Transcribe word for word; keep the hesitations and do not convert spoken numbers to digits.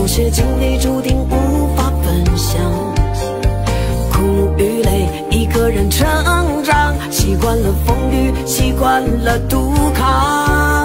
有些经历注定无法分享，苦与累，一个人成长，习惯了风雨，习惯了杜康。